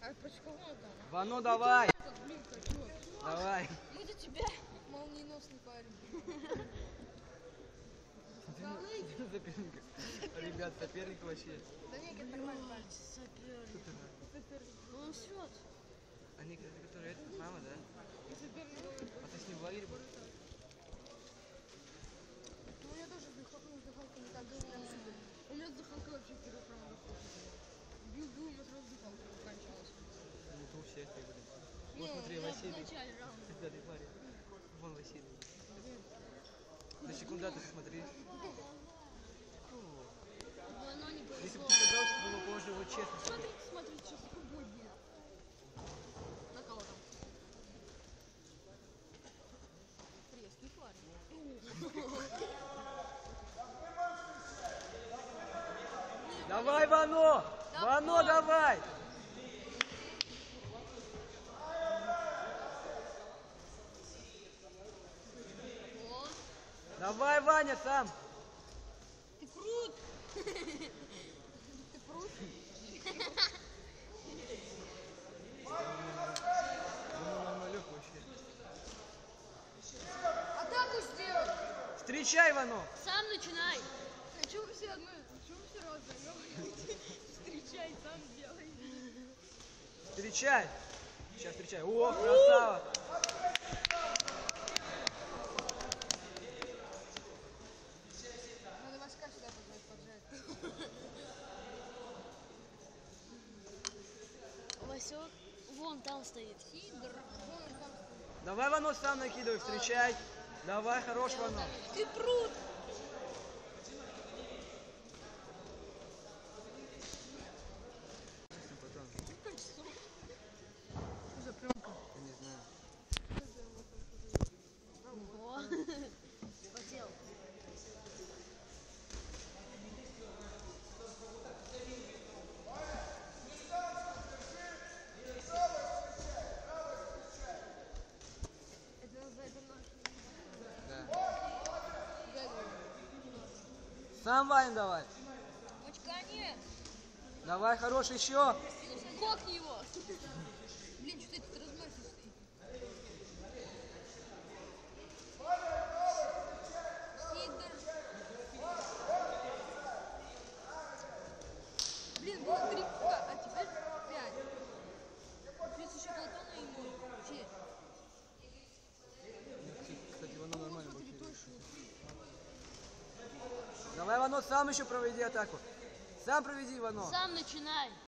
Вано, давай! Давай! Мы за тебя. Молниеносный парень. Ребят, соперник вообще. Да нет, это нормальный парень. Соперник. Он шот. Они, которые это, мама, да? А ты с ним в лагере был? Ну я тоже с дыхалкой не так говорил. У меня с дыхалкой вообще первый прям бил, у меня сразу дыхалка кончалась. Ну то у всех так были. Вот смотри, Василий. Да, ты парень. Вон Василий. На секундатор смотри. Оно не повезло. Если бы ты сказал, что было позже, вот честно. Смотри, сейчас футбол будет. На кого там? Резкий парень. Давай, Вано! Вано, давай! Давай, Ваня, сам! Ты крут! Ты крут? Нормалек вообще. Атаку сделай! Встречай, Вано! Сам начинай! А чего вы все разные? Встречай, сам делай. Встречай! Сейчас встречай. О, красава! Надо Васька сюда поджать. Васек вон там стоит. Сидор. Вон он там стоит. Давай, Вано, сам накидывай, встречай. Давай, хорош, Вано. Ты прут! Что за пленка? Я не знаю. Ого! Потел. Это наш. Да. Сам, Вань, давай. Очка нет! Давай, хорош, еще. Кокни его! Блин, что это размашистый? Сидор! Блин, было 3 пука, а теперь 5. Плюс еще Платона и мой. Че? Кстати, Вано нормально Смотри, был. точно. Давай, Вано, сам еще проведи атаку. Сам проведи, Вано. Сам начинай.